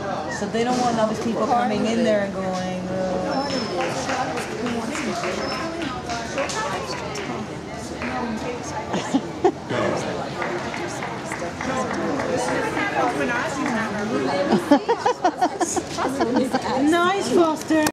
So they don't want all these people coming in there and going, Nice, Foster.